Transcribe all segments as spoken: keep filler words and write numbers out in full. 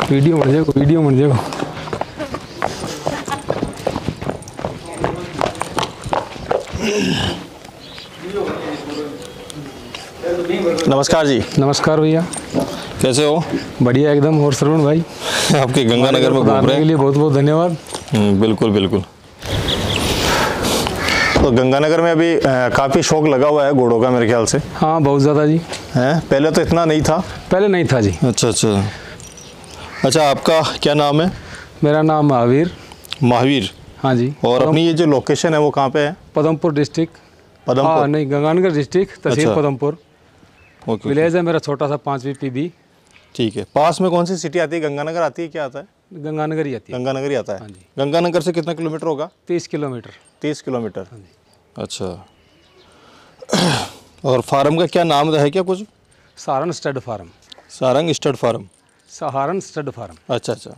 Video बन जाएगा, video बन जाएगा। नमस्कार जी। नमस्कार भैया, कैसे हो? बढ़िया एकदम। और श्रवण भाई आपके गंगानगर में घूम रहे हैं के लिए बहुत बहुत धन्यवाद। बिल्कुल बिल्कुल। तो गंगानगर में अभी काफ़ी शौक लगा हुआ है घोड़ों का मेरे ख्याल से। हाँ बहुत ज़्यादा जी। हैं? पहले तो इतना नहीं था? पहले नहीं था जी। अच्छा अच्छा अच्छा। आपका क्या नाम है? मेरा नाम महावीर। महावीर। हाँ जी। और अपनी ये जो लोकेशन है वो कहाँ पे है? पदमपुर डिस्ट्रिक्ट। पदमपुर? हाँ नहीं, गंगानगर डिस्ट्रिक्ट, तहसील अच्छा। पदमपुर। ओके। विलेज है मेरा छोटा सा, पाँचवीं पीबी। ठीक है। पास में कौन सी सिटी आती है? गंगानगर आती है? क्या आता है? गंगानगर ही आती है। गंगानगर ही आता है। हाँ जी। गंगानगर से कितना किलोमीटर होगा? तीस किलोमीटर। तीस किलोमीटर। हाँ जी। अच्छा। और फार्म का क्या नाम है क्या कुछ? Saharan stud farm. Sarang stud farm. Saharan stud farm. अच्छा अच्छा।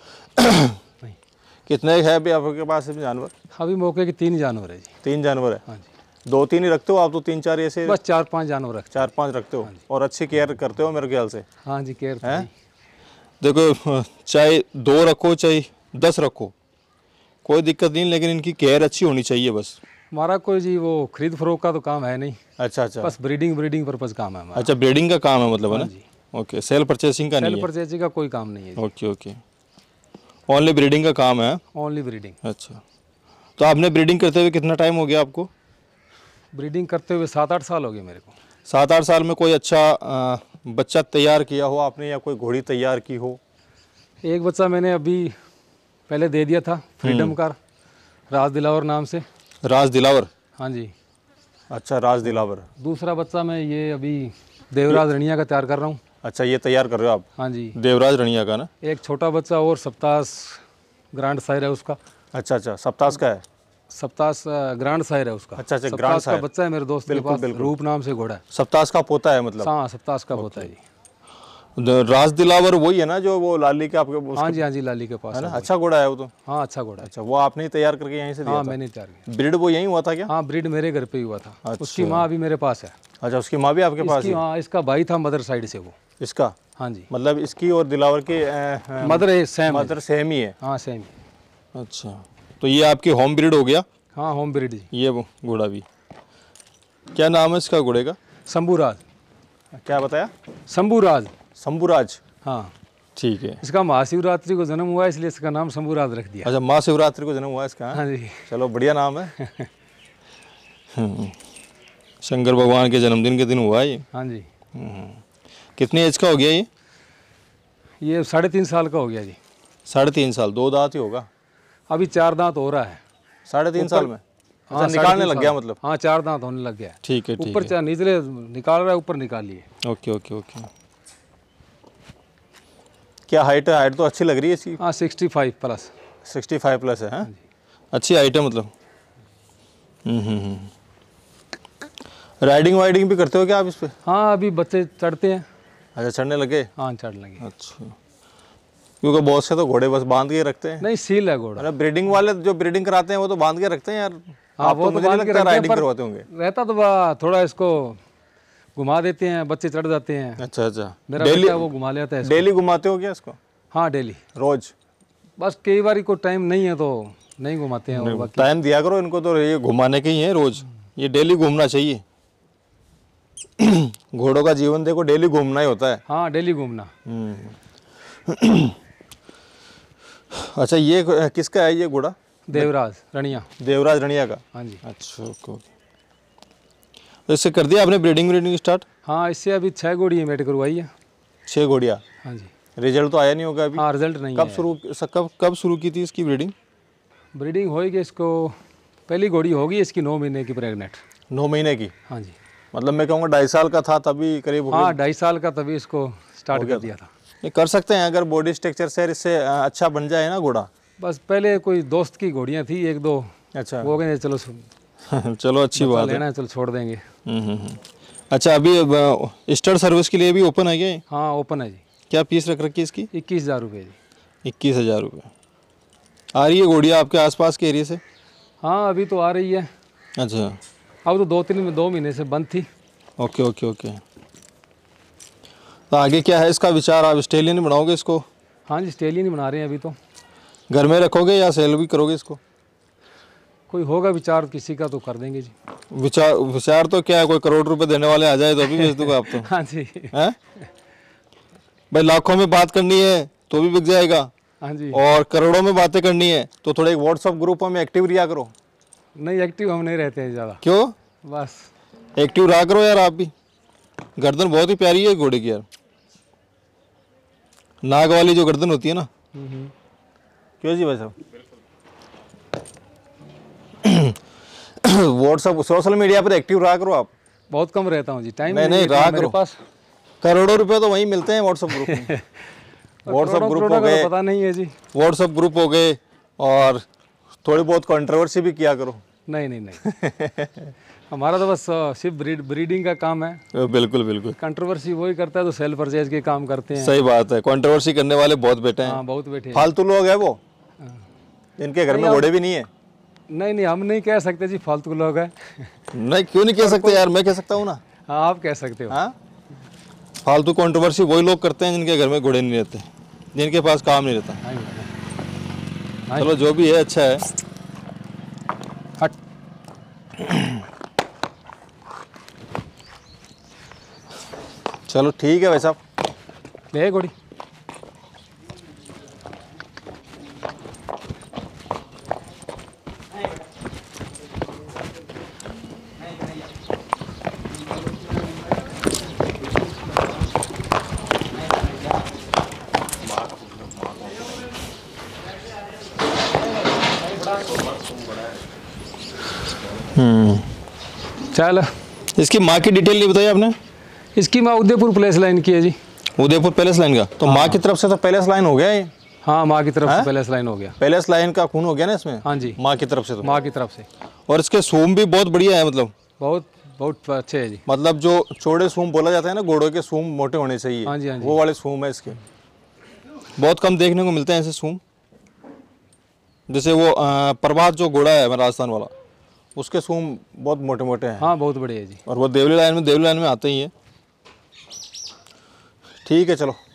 कितने है अभी आपके पास जानवर? अभी मौके के तीन जानवर है जी। तीन जानवर है? हाँ जी। दो तीन ही रखते हो आप तो? तीन चार ऐसे? बस चार पांच जानवर रखते। चार पांच रखते हो। और अच्छी केयर करते हो मेरे ख्याल से। हाँ जी, केयर है। देखो, चाहे दो रखो चाहे दस रखो, कोई दिक्कत नहीं, लेकिन इनकी केयर अच्छी होनी चाहिए बस। हमारा कोई जी वो खरीद फरोख का तो काम है नहीं। अच्छा अच्छा। बस ब्रीडिंग ब्रीडिंग पर्पज काम है हमारा। अच्छा, ब्रीडिंग का काम है मतलब, है ना? जी। ओके। सेल परचेसिंग का नहीं है? सेल परचेजिंग का कोई काम नहीं है। Okay okay. ओनली ब्रीडिंग का काम है? Only breeding. अच्छा। तो आपने ब्रीडिंग करते हुए कितना टाइम हो गया आपको? ब्रीडिंग करते हुए सात आठ साल हो गए मेरे को। सात आठ साल में कोई अच्छा आ, बच्चा तैयार किया हो आपने, या कोई घोड़ी तैयार की हो? एक बच्चा मैंने अभी पहले दे दिया था, फ्रीडम का, राज दिलावर नाम से। राज दिलावर? हाँ जी। अच्छा, राज दिलावर। दूसरा बच्चा मैं ये अभी देवराज रनिया का तैयार कर रहा हूँ। अच्छा, ये तैयार कर रहे हो आप? हाँ जी। देवराज रनिया का ना? एक छोटा बच्चा और सप्तास ग्रांड सायर है उसका। अच्छा अच्छा। सप्तास का है? सप्तास ग्रांड सायर है उसका। अच्छा अच्छा, सप्तास ग्रांड का सायर। बच्चा है मेरे दोस्त के पास, रूप नाम से घोड़ा है। सप्तास का पोता है मतलब? हाँ, सप्तास का पोता है जी। राज दिलावर वही है ना जो वो लाली के आपके? हाँ जी हाँ जी, लाली के पास है ना? है। अच्छा घोड़ा है वो तो। हाँ अच्छा घोड़ा है। अच्छा, वो आपने ही तैयार करके यहीं से दिया हाँ था? मैंने तैयार किया। ब्रीड वो यहीं हुआ था क्या? हाँ, ब्रीड मेरे घर पे ही हुआ था। अच्छा। उसकी माँ अभी मेरे पास है। अच्छा, उसकी माँ भी आपके पास है? हाँ, इसका भाई था मदर साइड से वो। इसका? हाँ जी। मतलब इसकी और दिलावर की मदर सेम। मदर सेम ही है? हाँ सेम। अच्छा, तो ये आपकी होम ब्रीड हो गया? हाँ, होम ब्रीड जी। ये वो घोड़ा भी, क्या नाम है इसका घोड़े का? शंभूराज। क्या बताया? शंभूराज। शंभूराज। हाँ ठीक है। इसका महाशिवरात्रि को जन्म हुआ इसलिए इसका नाम शंभूराज रख दिया। अच्छा, महाशिवरात्रि को जन्म हुआ इसका? हाँ जी। चलो, बढ़िया नाम है। शंकर भगवान के जन्मदिन के दिन हुआ है ये? हाँ जी। कितनी एज का हो गया ये? ये साढ़े तीन साल का हो गया जी। साढ़े तीन साल। दो दांत ही होगा? अभी चार दांत हो रहा है। साढ़े तीन साल में? हाँ, अच्छा, निकालने लग गया मतलब? हाँ, चार दांत होने लग गया। ठीक है ठीक ऊपर चार निचले निकाल रहा है, ऊपर निकालिए। Okay okay okay. क्या हाइट है? हाइट तो अच्छी लग रही है इसकी। हाँ, sixty five plus. Sixty five plus है? हाँ, अच्छी हाइट है मतलब। हम्म हम्म। राइडिंग वाइडिंग भी करते हो क्या आप इस पे? हाँ, अभी बच्चे चढ़ते हैं। अच्छा, चढ़ने लगे? हाँ, चढ़ लगे। अच्छा, क्योंकि बहुत से तो घोड़े बस बांध के रखते हैं। नहीं, सील है घोड़ा। अरे, ब्रीडिंग वाले जो ब्रीडिंग कराते हैं वो तो बांध के रखते हैं यार। हाँ, आप वो तो तो मुझे नहीं बांध के लगता रखते हैं, राइडिंग पर करवाते होंगे। रहता तो बा- थोड़ा इसको घुमा देते हैं, बच्चे चढ़ जाते हैं। अच्छा अच्छा। मेरा डेली बेटा वो घुमा लेता है इसको। डेली घुमाते हो क्या इसको? हाँ, डेली। रोज? बस कई बार को टाइम नहीं है तो नहीं घुमाते हैं। और बाकी टाइम दिया करो इनको, तो ये घुमाने के ही है रोज। ये डेली घूमना चाहिए। घोड़ों का जीवन देखो, डेली घूमना ही होता है। हाँ, डेली घूमना। अच्छा, ये किसका है ये घोड़ा? देवराज रनिया। देवराज रनिया का? हाँ जी। अच्छा ओके। तो इससे कर दिया आपने ब्रीडिंग ब्रीडिंग स्टार्ट? हाँ, इससे अभी छः घोड़ी मेट करवाई है। छः घोड़िया? हाँ जी। रिजल्ट तो आया नहीं होगा अभी? हाँ, रिजल्ट नहीं कब है। शुरू कब कब शुरू की थी इसकी ब्रीडिंग? ब्रीडिंग होगी इसको, पहली घोड़ी होगी इसकी नौ महीने की प्रेग्नेंट। नौ महीने की? हाँ जी। मतलब मैं कहूँगा ढाई साल का था तभी करीब? हाँ, ढाई साल का तभी इसको स्टार्ट कर दिया था। ये कर सकते हैं अगर बॉडी स्ट्रक्चर से इससे अच्छा बन जाए ना घोड़ा। बस पहले कोई दोस्त की घोड़ियाँ थी एक दो। अच्छा। वो कहते चलो चलो, अच्छी बात है। लेना है, चलो छोड़ देंगे। अच्छा, अभी स्टार सर्विस के लिए भी ओपन है क्या? हाँ, ओपन है जी। क्या फीस रख रखी है इसकी? इक्कीस हज़ार रुपये जी। इक्कीस हज़ार रुपये। आ रही है घोड़िया आपके आसपास के एरिया से? हाँ, अभी तो आ रही है। अच्छा। अब तो दो तीन में दो महीने से बंद थी। Okay okay okay. तो आगे क्या है इसका विचार? आप ऑस्ट्रेलियन बनाओगे इसको? हाँ जी, स्टेलियन ही बना रहे हैं अभी तो। घर में रखोगे या सेल भी करोगे इसको? कोई होगा विचार किसी का तो कर देंगे जी। विचार विचार तो क्या है, कोई करोड़ रुपए देने वाले आ जाए तो अभी बेच दूंगा आप तो। हाँ जी। हैं भाई, लाखों में बात करनी है तो भी बिक जाएगा, हाँ जी। और करोड़ों में बातें करनी है तो थोड़े एक व्हाट्सएप ग्रुप में एक्टिव रिया करो। नहीं, एक्टिव हम नहीं रहते हैं ज़्यादा। क्यों? बस एक्टिव रहा करो यार आप भी। गर्दन बहुत ही प्यारी है घोड़े की यार, नाग वाली जो गर्दन होती है ना। क्यों जी भाई साहब? व्हाट्सएप सोशल मीडिया पर एक्टिव रहा करो आप। बहुत कम रहता हूँ जी, टाइम नहीं नहीं है रहा मेरे करो, पास। करोड़ों रुपए तो वहीं मिलते हैं व्हाट्सएप ग्रुप में। व्हाट्सएप करोड़ों- ग्रुप करोड़ों हो का तो गए, पता नहीं है जी। व्हाट्सएप ग्रुप हो गए, और थोड़ी बहुत कंट्रोवर्सी भी किया करो। नहीं नहीं नहीं। हमारा तो बस अ, सिर्फ ब्रीड ब्रीडिंग का काम है। बिल्कुल बिल्कुल, कंट्रोवर्सी वही करता है तो सेल परचेज के काम करते हैं। सही बात है। कंट्रोवर्सी करने वाले बहुत बैठे हैं, हाँ, बहुत बैठे हैं। फालतू लोग हैं वो, इनके घर में घोड़े भी नहीं है। नहीं नहीं, हम नहीं कह सकते जी, फालतू लोग हैं। नहीं, क्यों नहीं कह सकते यार, मैं कह सकता हूँ ना। हाँ, आप कह सकते हो। हाँ, फालतू कंट्रोवर्सी वही लोग करते हैं जिनके घर में घोड़े नहीं रहते, जिनके पास काम नहीं रहता। हाँ जी, हाँ। चलो जो भी है अच्छा है। हट। चलो ठीक है भाई साहब। ले घोड़ी। चल, इसकी माँ की डिटेल नहीं बताई आपने? इसकी माँ उदयपुर प्लेस लाइन की है जी। उदयपुर पैलेस लाइन का, तो माँ की तरफ से तो पैलेस लाइन हो गया ये। हाँ, माँ की तरफ से प्लेस लाइन हो गया। पैलेस लाइन का खून हो गया ना इसमें। हाँ जी, माँ की तरफ से तो। माँ की तरफ से। और इसके सूम भी बहुत बढ़िया है, मतलब बहुत बहुत अच्छे है जी। मतलब जो चौड़े सूम बोला जाता है ना, घोड़ों के सूम मोटे होने चाहिए। हाँ जी, हाँ जी। वो वाले सूम है इसके, बहुत कम देखने को मिलते हैं ऐसे सूम। जैसे वो अ, प्रभात जो घोड़ा है राजस्थान वाला, उसके सूम बहुत मोटे मोटे हैं। हाँ, बहुत बढ़िया है जी। और वो देवली लाइन में देवली लाइन में आते ही है। ठीक है चलो।